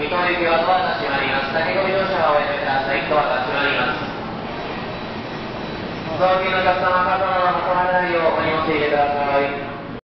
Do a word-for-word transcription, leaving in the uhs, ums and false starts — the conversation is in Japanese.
伊東行きはドアが閉まります。駆け込み乗車はおやめください。ドアが閉まります。お送りのお客様、傘など挟まれないようお荷物入れてください。